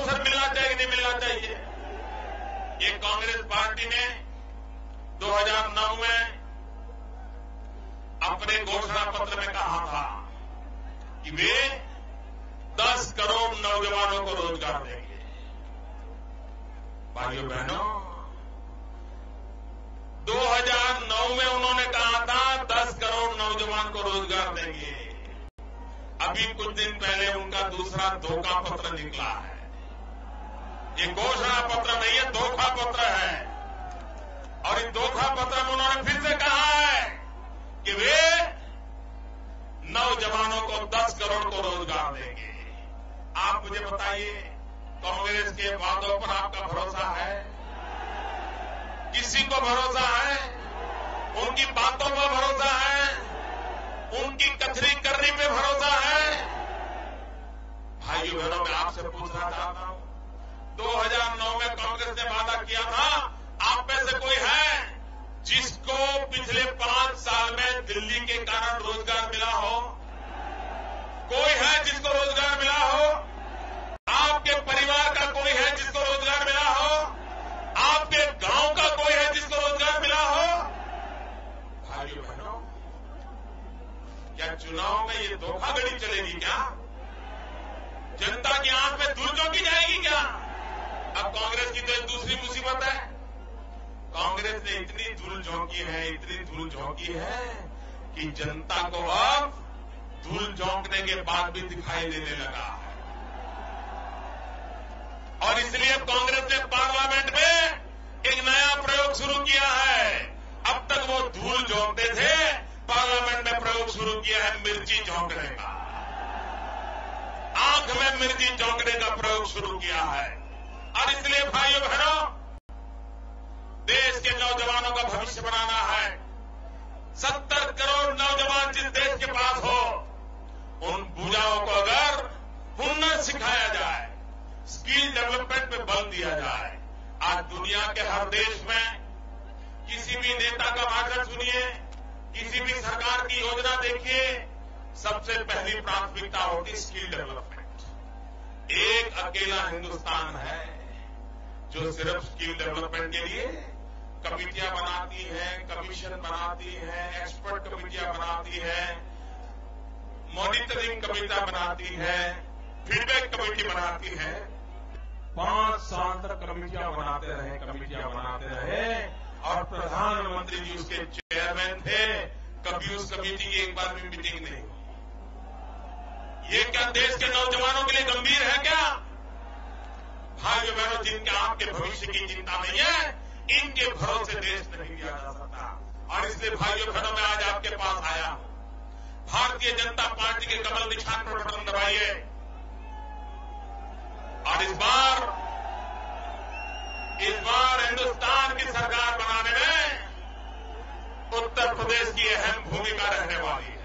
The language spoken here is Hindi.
अवसर मिलना चाहिए कि नहीं मिलना चाहिए? ये कांग्रेस पार्टी ने 2009 में अपने घोषणा पत्र में कहा था कि वे 10 करोड़ नौजवानों को रोजगार देंगे। भाइयों बहनों, 2009 में उन्होंने कहा था 10 करोड़ नौजवान को रोजगार देंगे। अभी कुछ दिन पहले उनका दूसरा धोखा पत्र निकला है। ये घोषणा पत्र नहीं है, धोखा पत्र है। और इस धोखा पत्र में उन्होंने फिर से कहा है कि वे नौजवानों को 10 करोड़ को रोजगार देंगे। आप मुझे बताइए, कांग्रेस के वादों पर आपका भरोसा है? किसी को भरोसा है? उनकी बातों पर भरोसा है? उनकी कथनी करनी पे भरोसा है? भाइयों बहनों, मैं आपसे पूछना चाहता हूं, 2009 में कांग्रेस ने वादा किया था, आप में से कोई है जिसको पिछले 5 साल में दिल्ली के कारण रोजगार मिला हो? कोई है जिसको रोजगार मिला हो? आपके परिवार का कोई है जिसको रोजगार मिला हो? आपके गांव का कोई है जिसको रोजगार मिला हो? भाइयों बहनों, क्या चुनाव में ये धोखाधड़ी चलेगी? क्या जनता की आंख में धूल झोंकी जाएगी? क्या अब कांग्रेस की तो एक दूसरी मुसीबत है, कांग्रेस ने इतनी धूल झोंकी है, इतनी धूल झोंकी है कि जनता को अब धूल झोंकने के बाद भी दिखाई देने लगा है। और इसलिए कांग्रेस ने पार्लियामेंट में एक नया प्रयोग शुरू किया है। अब तक वो धूल झोंकते थे, पार्लियामेंट में प्रयोग शुरू किया है मिर्ची झोंकने का। आंख में मिर्ची झोंकने का प्रयोग शुरू किया है। और इसलिए भाइयों बहनों, देश के नौजवानों का भविष्य बनाना है। 70 करोड़ नौजवान जिस देश के पास हो, उन बुढ़ाओं को अगर हुनर सिखाया जाए, स्किल डेवलपमेंट पे बल दिया जाए। आज दुनिया के हर देश में किसी भी नेता का भाषण सुनिए, किसी भी सरकार की योजना देखिए, सबसे पहली प्राथमिकता होती स्किल डेवलपमेंट। एक अकेला हिंदुस्तान है जो सिर्फ स्किल डेवलपमेंट के लिए कमिटियां बनाती है, कमीशन बनाती है, एक्सपर्ट कमिटियां बनाती है, मॉनिटरिंग कमेटियां बनाती है, फीडबैक कमेटी बनाती है। 5 साल तक कमेटियां बनाते रहे और प्रधानमंत्री जी उसके चेयरमैन थे। कभी उस कमेटी की एक बार भी मीटिंग नहीं हुई। ये क्या देश के नौजवानों के लिए गंभीर है? क्या भाइयों बहनों, जिनके आपके भविष्य की चिंता नहीं है, इनके भरोसे देश नहीं दिया जा सकता। और इसलिए भाइयों बहनों, मैं आज आपके पास आया हूं। भारतीय जनता पार्टी के कमल निशान पर बटन दबाइए और इस बार हिंदुस्तान की सरकार बनाने में उत्तर प्रदेश की अहम भूमिका रहने वाली है।